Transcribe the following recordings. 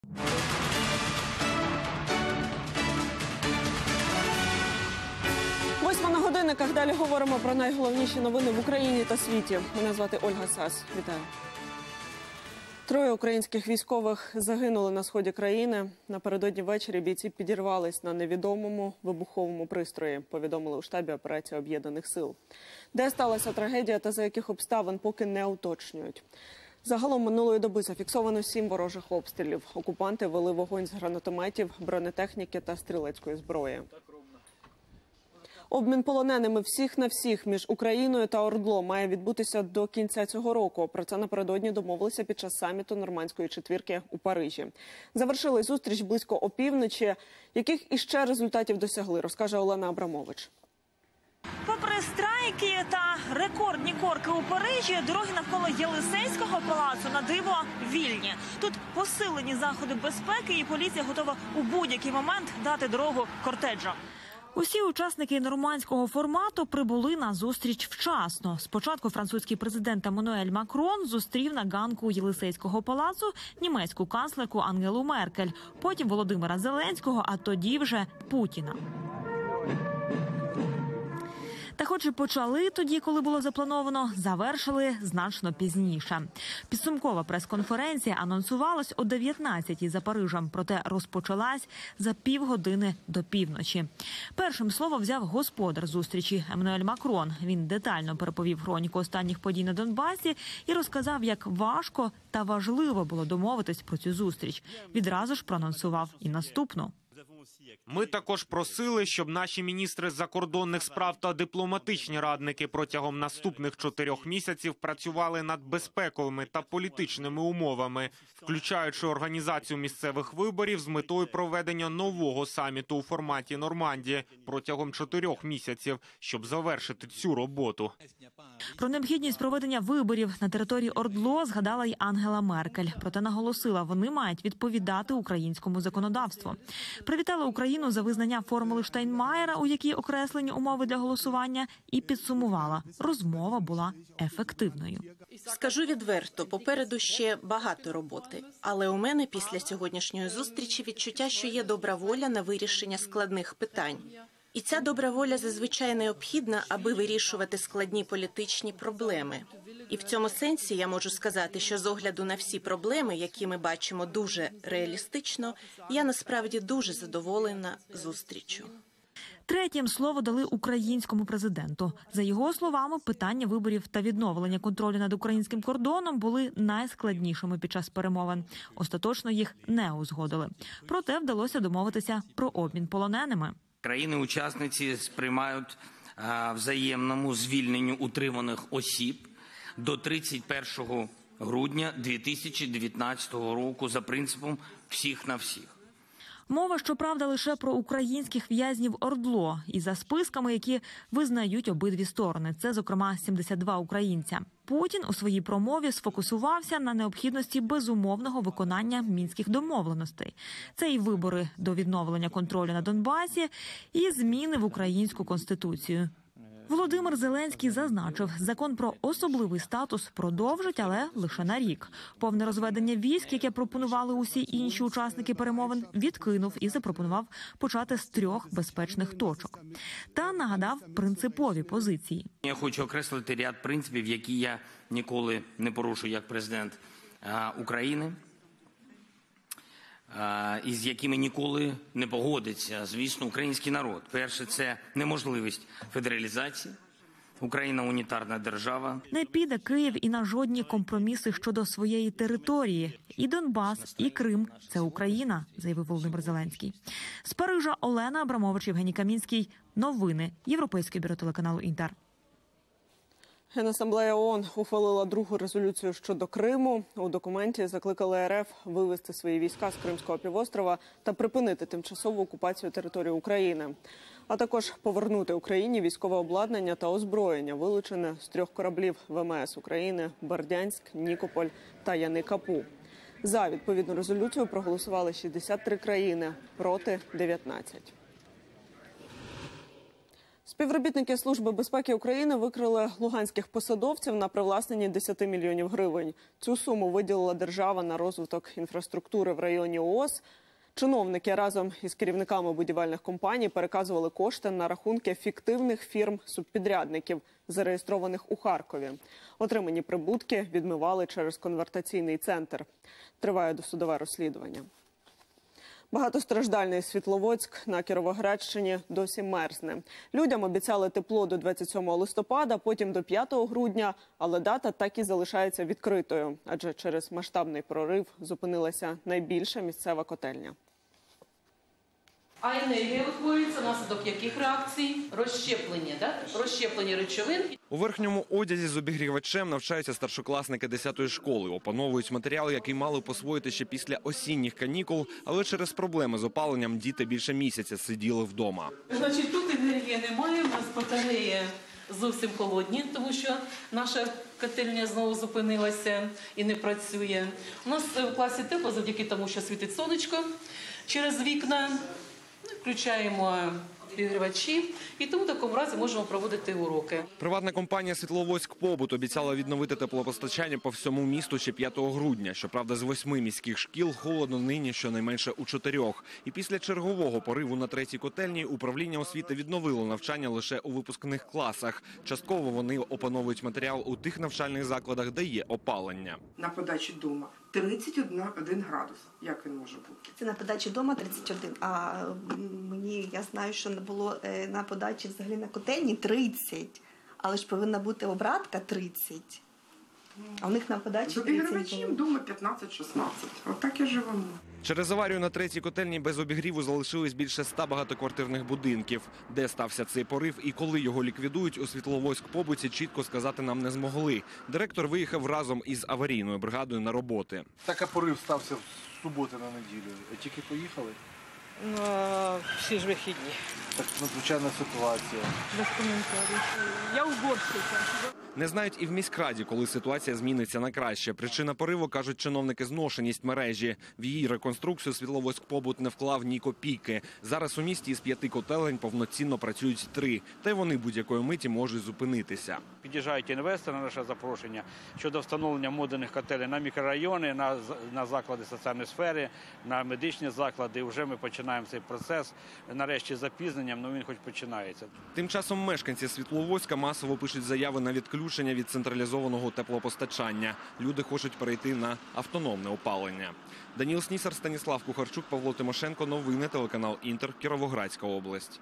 Восьма на годинниках. Далі говоримо про найголовніші новини в Україні та світі. Мене звати Ольга Сас. Вітаю. 3 українських військових загинули на сході країни. Напередодні ввечері бійці підірвались на невідомому вибуховому пристрої, повідомили у штабі операції Об'єднаних сил. Де сталася трагедія та за яких обставин, поки не уточнюють. Загалом минулої доби зафіксовано 7 ворожих обстрілів. Окупанти вели вогонь з гранатометів, бронетехніки та стрілецької зброї. Обмін полоненими всіх на всіх між Україною та ОРДЛО має відбутися до кінця цього року. Про це напередодні домовилися під час саміту Нормандської четвірки у Парижі. Завершили зустріч близько опівночі. Яких іще результатів досягли, розкаже Олена Абрамович. Попри страйки та рекордні корки у Парижі, дороги навколо Єлисейського палацу на диво вільні. Тут посилені заходи безпеки і поліція готова у будь-який момент дати дорогу кортеджу. Усі учасники нормандського формату прибули на зустріч вчасно. Спочатку французький президент Еммануель Макрон зустрів на ганку Єлисейського палацу німецьку канцлерку Ангелу Меркель, потім Володимира Зеленського, а тоді вже Путіна. Та хоч і почали тоді, коли було заплановано, завершили значно пізніше. Підсумкова прес-конференція анонсувалась о 19-й за Парижем, проте розпочалась за півгодини до півночі. Першим слово взяв господар зустрічі Еммануель Макрон. Він детально переповів хроніку останніх подій на Донбасі і розказав, як важко та важливо було домовитись про цю зустріч. Відразу ж проанонсував і наступну. Ми також просили, щоб наші міністри закордонних справ та дипломатичні радники протягом наступних 4 місяців працювали над безпековими та політичними умовами, включаючи організацію місцевих виборів з метою проведення нового саміту у форматі Нормандії протягом 4 місяців, щоб завершити цю роботу. Про необхідність проведення виборів на території ОРДЛО згадала й Ангела Меркель. Проте наголосила, вони мають відповідати українському законодавству. Привітала Україну за визнання формули Штайнмаєра, у якій окреслені умови для голосування, і підсумувала, розмова була ефективною. Скажу відверто, попереду ще багато роботи. Але у мене після сьогоднішньої зустрічі відчуття, що є добра воля на вирішення складних питань. І ця добра воля зазвичай необхідна, аби вирішувати складні політичні проблеми. І в цьому сенсі я можу сказати, що з огляду на всі проблеми, які ми бачимо дуже реалістично, я насправді дуже задоволена зустріччю. Третім слово дали українському президенту. За його словами, питання виборів та відновлення контролю над українським кордоном були найскладнішими під час перемовин. Остаточно їх не узгодили. Проте вдалося домовитися про обмін полоненими. Країни-учасниці сприймають взаємному звільненню утриманих осіб до 31 грудня 2019 року за принципом «всіх на всіх». Мова, щоправда, лише про українських в'язнів ОРДЛО і за списками, які визнають обидві сторони. Це, зокрема, 72 українця. Путін у своїй промові сфокусувався на необхідності безумовного виконання мінських домовленостей. Це і вибори до відновлення контролю на Донбасі, і зміни в українську конституцію. Володимир Зеленський зазначив, закон про особливий статус продовжить, але лише на рік. Повне розведення військ, яке пропонували усі інші учасники перемовин, відкинув і запропонував почати з 3 безпечних точок. Та нагадав принципові позиції. Я хочу окреслити ряд принципів, які я ніколи не порушу як президент України, і з якими ніколи не погодиться, звісно, український народ. Перше – це неможливість федералізації. Україна – унітарна держава. Не піде Київ і на жодні компроміси щодо своєї території. І Донбас, і Крим – це Україна, заявив Володимир Зеленський. З Парижа Олена Абрамович, Євгеній Камінський. Новини Європейського бюро телеканалу «Інтер». Генасамблея ООН ухвалила 2-гу резолюцію щодо Криму. У документі закликали РФ вивести свої війська з Кримського півострова та припинити тимчасову окупацію території України. А також повернути Україні військове обладнання та озброєння, вилучене з 3 кораблів ВМС України – Бердянськ, Нікополь та Яни-Капу. За відповідну резолюцію проголосували 63 країни, проти – 19. Співробітники Служби безпеки України викрили луганських посадовців на привласненні 10 мільйонів гривень. Цю суму виділила держава на розвиток інфраструктури в районі ООС. Чиновники разом із керівниками будівельних компаній переказували кошти на рахунки фіктивних фірм-субпідрядників, зареєстрованих у Харкові. Отримані прибутки відмивали через конвертаційний центр. Триває досудове розслідування. Багатостраждальний Світловодськ на Кіровоградщині досі мерзне. Людям обіцяли тепло до 27 листопада, потім до 5 грудня, але дата так і залишається відкритою, адже через масштабний прорив зупинилася найбільша місцева котельня. А енергія утворюється внаслідок яких реакцій? Розщеплення речовин. У верхньому одязі з обігрівачем навчаються старшокласники 10-ї школи. Опановують матеріал, який мали посвоїти ще після осінніх канікул, але через проблеми з опаленням діти більше місяця сиділи вдома. Значить, тут енергії немає, у нас батареї зовсім холодні, тому що наша котельня знову зупинилася і не працює. У нас в класі тепло завдяки тому, що світить сонечко через вікна. Включаємо обігрівачі і тому в такому разі можемо проводити уроки. Приватна компанія «Світловодськ-Побут» обіцяла відновити теплопостачання по всьому місту ще 5 грудня. Щоправда, з 8 міських шкіл холодно нині щонайменше у 4. І після чергового пориву на 3-й котельні управління освіти відновило навчання лише у випускних класах. Частково вони опановують матеріал у тих навчальних закладах, де є опалення. На подачі дома 31 градус. Як він може бути? Це на подачі дома 31, а я знаю, що було на подачі взагалі на котельні 30, але ж повинна бути обратка 30. А у них на подачі 30 було. З обігрівачем дома 15-16. Отак і живемо. Через аварію на 3-й котельні без обігріву залишились більше 100 багатоквартирних будинків. Де стався цей порив і коли його ліквідують, у Світловодськ-Побуті чітко сказати нам не змогли. Директор виїхав разом із аварійною бригадою на роботи. Так, а порив стався з суботи на неділю. Тільки поїхали? Всі ж вихідні. Так надзвичайна ситуація. Без коментарів. Я уборщиця. Не знають і в міськраді, коли ситуація зміниться на краще. Причина пориву, кажуть чиновники, зношеність мережі. В її реконструкцію Світловодськ-Побут не вклав ні копійки. Зараз у місті із 5 котелень повноцінно працюють 3. Та й вони будь-якої миті можуть зупинитися. Під'їжджають інвестори на наше запрошення щодо встановлення модульних котелень на мікрорайони, на заклади соціальної сфери, на медичні заклади. Вже ми починаємо цей процес. Нарешті з запізненням, але він хоч починається. Тим часом мешканці Світловодська масово пишуть заяви на відключення від централізованого теплопостачання. Люди хочуть перейти на автономне опалення. Даніл Снісар, Станіслав Кухарчук, Павло Тимошенко. Новини, телеканал «Інтер», Кіровоградська область.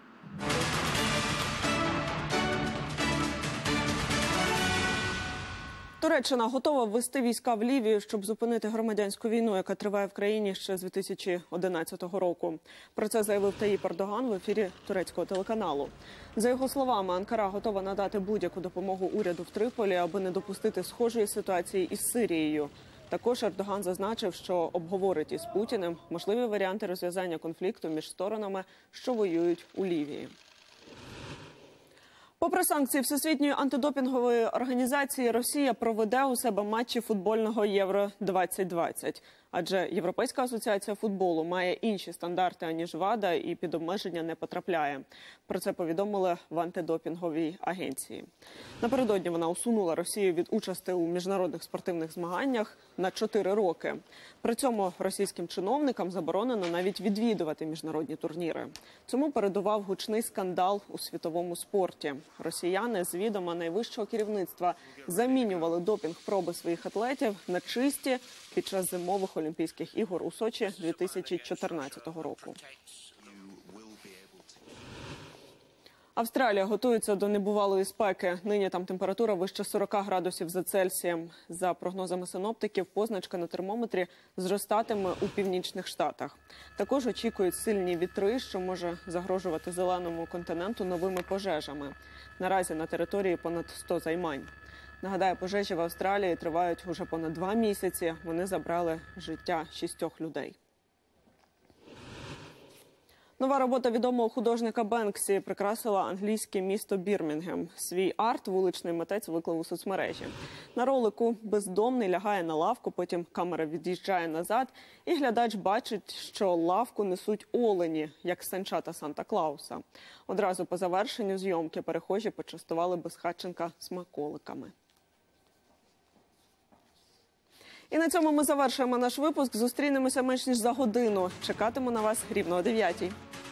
Туреччина готова ввести війська в Лівію, щоб зупинити громадянську війну, яка триває в країні ще з 2011 року. Про це заявив Таїп Ердоган в ефірі турецького телеканалу. За його словами, Анкара готова надати будь-яку допомогу уряду в Триполі, аби не допустити схожої ситуації із Сирією. Також Ердоган зазначив, що обговорить із Путіним можливі варіанти розв'язання конфлікту між сторонами, що воюють у Лівії. Попри санкції Всесвітньої антидопінгової організації, Росія проведе у себе матчі футбольного Євро-2020. Адже Європейська асоціація футболу має інші стандарти, аніж ВАДА, і під обмеження не потрапляє. Про це повідомили в антидопінговій агенції. Напередодні вона усунула Росію від участі у міжнародних спортивних змаганнях на 4 роки. При цьому російським чиновникам заборонено навіть відвідувати міжнародні турніри. Цьому передував гучний скандал у світовому спорті. Росіяни з відома найвищого керівництва замінювали допінг-проби своїх атлетів на чисті під час зимових Олімпійських ігор у Сочі 2014 року. Австралія готується до небувалої спеки. Нині там температура вище 40 градусів за Цельсієм. За прогнозами синоптиків, позначка на термометрі зростатиме у північних штатах. Також очікують сильні вітри, що може загрожувати зеленому континенту новими пожежами. Наразі на території понад 100 займань. Нагадаю, пожежі в Австралії тривають уже понад 2 місяці. Вони забрали життя 6 людей. Нова робота відомого художника Бенксі прикрасила англійське місто Бірмінгем. Свій арт вуличний митець виклав у соцмережі. На ролику бездомний лягає на лавку, потім камера від'їжджає назад, і глядач бачить, що лавку несуть олені, як санчата Санта-Клауса. Одразу по завершенню зйомки перехожі почастували Безхатченка смаколиками. І на цьому ми завершуємо наш випуск. Зустрінемося менш ніж за годину. Чекатиму на вас рівно о 9-й.